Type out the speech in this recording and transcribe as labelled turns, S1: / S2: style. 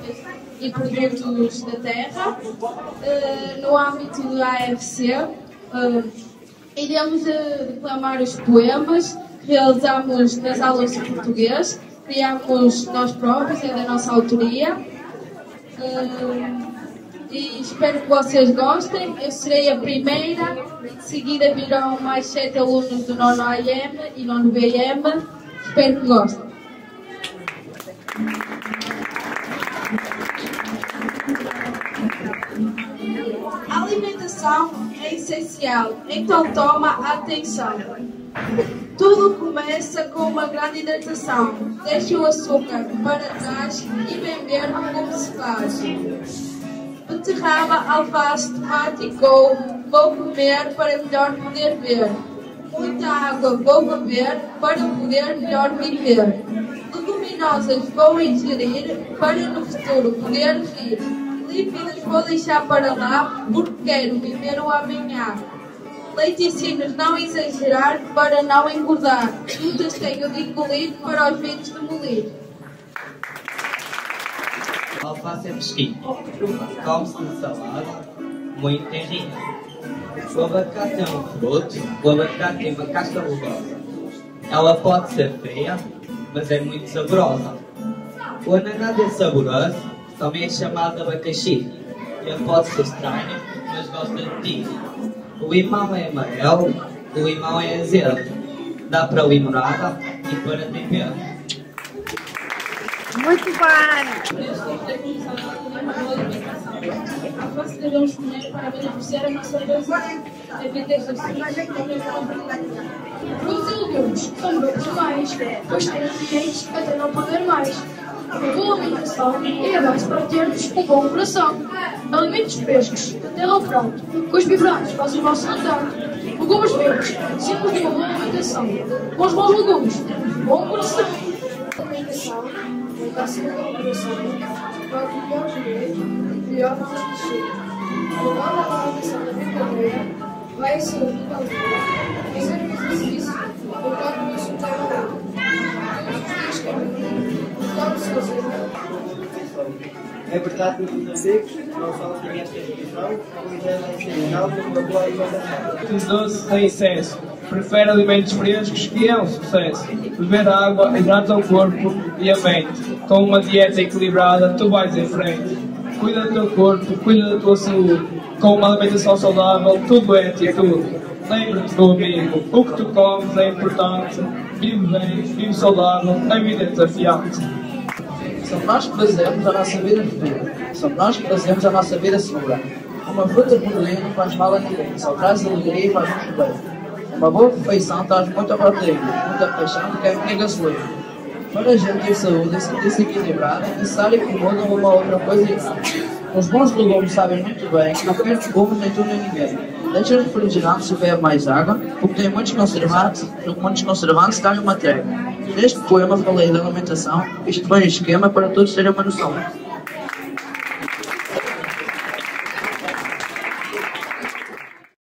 S1: e produtos da terra. No âmbito da AFC, iremos declamar os poemas que realizamos nas aulas de português, criamos nós próprios, é da nossa autoria. E espero que vocês gostem. Eu serei a primeira, de seguida virão mais 7 alunos do 9º AM e 9º BM. Espero que gostem. A alimentação é essencial, então toma atenção. Tudo começa com uma grande hidratação. Deixe o açúcar para trás e bem ver como se faz. Beterraba, alface, tomate e couve. Vou comer para melhor poder ver. Muita água vou beber para poder melhor viver. Leguminosas vou ingerir para no futuro poder rir. Lípidos vou deixar para lá porque quero viver o amanhã. Laticínios não exagerar para não engordar. Frutas tenho de engolir para os vinhos demolir.
S2: Alface é fresquinho, come-se na salada, muito terrinho. O abacate é um fruto, o abacate tem uma casca rugosa. Ela pode ser feia, mas é muito saborosa. O ananás é saboroso, também é chamado de abacaxi. Ele pode ser estranho, mas gosta de ti. O limão é amarelo, o limão é azedo. Dá para limonada e para tempero.
S3: Muito bem!
S1: A alface devemos comer para beneficiar a nossa saúde. Evitar
S4: Frutos e legumes são bons demais, pois têm nutrientes até não poder mais. Uma boa alimentação é a base para termos um bom coração. Alimentos frescos, da terra ao prato, com os vibrantes fazem o vosso retrato. Legumes verdes, símbolos de uma boa alimentação. Com os bons legumes, um bom coração. A alimentação é a segunda coração, para o melhor direito e pior não existir. O melhor da alimentação da brincadeira vai ser o da aldeia. Fazer um exercício, o próprio do seu trabalho. Todos os dias caminham.
S5: É verdade que os Moçambiques não só têm esta educação, como devem ser alta uma boa alimentação.
S6: Os doces têm excesso. Prefere alimentos frescos que é um sucesso. Beber água hidrata o corpo e a mente. Com uma dieta equilibrada, tu vais em frente. Cuida do teu corpo, cuida da tua saúde. Com uma alimentação saudável, tudo é atitude. Lembra-te, meu amigo, o que tu comes é importante. Vive bem, vive saudável, a vida é desafiante.
S7: Somos nós que fazemos a nossa vida futura. Somos nós que fazemos a nossa vida segura. Uma fruta por dia não faz mal a ninguém, só traz alegria e faz muito bem. Uma boa refeição traz muita proteína, muita paixão que é minha gasolina. Para a gente ter saúde e sentir-se equilibrado, é necessário que mudem uma outra coisa errada. Os bons legumes sabem muito bem que não quer legumes nem tu nem ninguém. Deixa o refrigerante se beber mais água, porque tem muitos conservantes dão-lhe uma trégua. Neste poema falei da alimentação, isto foi um esquema para todos terem uma noção.